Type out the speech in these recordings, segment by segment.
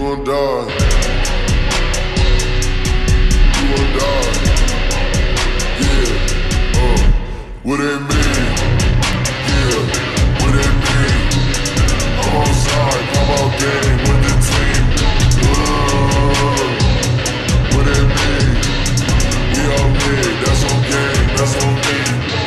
gon' die. You gon' die. Yeah, what it mean? Yeah, what it mean? I'm outside, pop out game with the team. What it mean? We out here, that's on game, that's on me.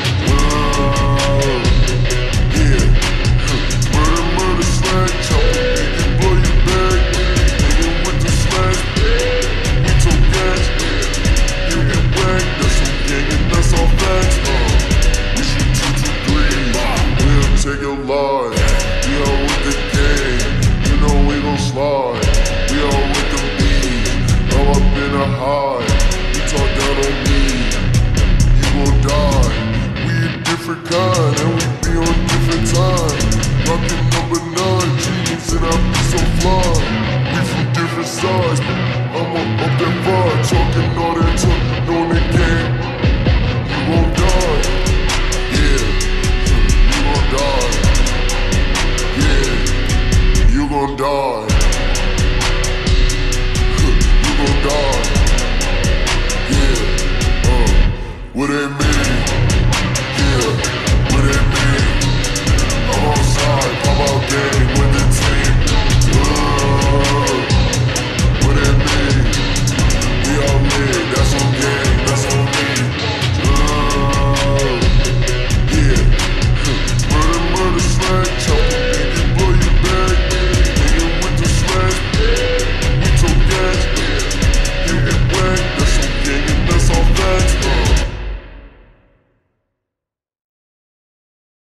Yeah, murder, slang, chop the beat and blow you back. Nigga with the slash, we took gas. You get whacked, that's on gang and that's all facts. We shoot 223, we'll take your life. We out with the game, you know we gon' slide. We out with the bees, now up in a high. You talk down on me, you gon' die. We a different kind, and we be on different time. Rockin' number 9 jeans, and I be so fly. We from different sides, I'm up that far. Talking all that talk, knowing the game. You gon' die, yeah, you gon' die, yeah, you gon' die.